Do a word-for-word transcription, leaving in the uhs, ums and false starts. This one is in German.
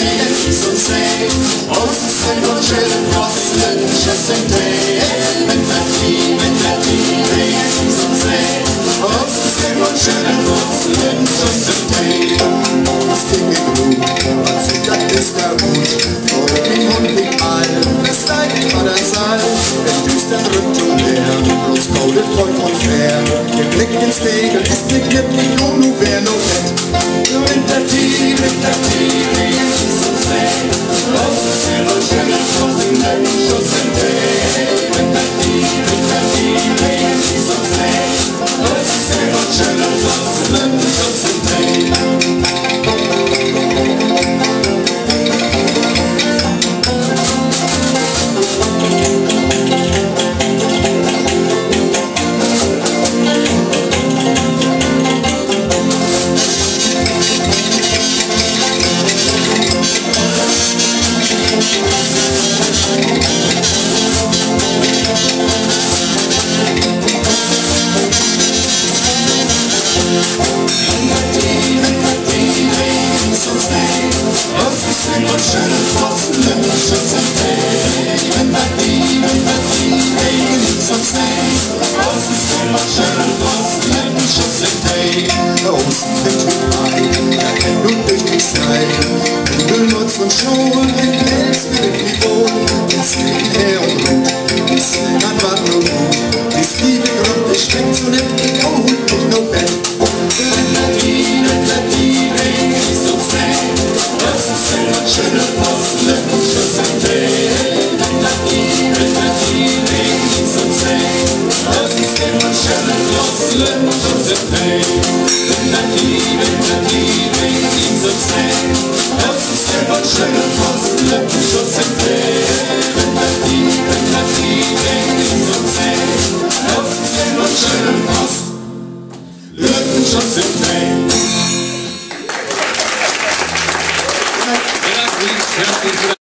and so say, oh, say what children was and just a day, and that he, and that he, and so say, oh, say what children was and just a day. Was ging in Ruhe, was ich das ist der Wut, vor dem Hundig Island, das lag in Vatersal, den düstern rückt umher, bloß goldet voll und fair, ihr Blick ins Segel ist geknippt, nicht um, nu wär no nett. Winter tea, winter tea, rains on sleigh, roses, yellow, children crossing the shores and day. Winter tea, winter tea, rains on sleigh, roses, yellow, children crossing the shores and day. Und schon ein Pelz will ich wohnen, ins Leben her und ruht, die Slimmern war nur gut, die Liebe Grund, ich schmeckt so nett, oh, holt mich no Bett. Wenn der die, wenn der die, wenn ich so frei, das ist immer schöne Posten, und Schuss im Tee. Wenn der die, wenn der die, wenn ich so frei, das ist immer schöne Posten, und Schuss im Tee. Wenn der die, wenn der die, wenn ich so frei, das ist immer schöne Posten, und Schuss im Tee. Wenn der die, wenn der die, wenn ich so frei, das ist immer schöne Posten, und Schuss im Tee.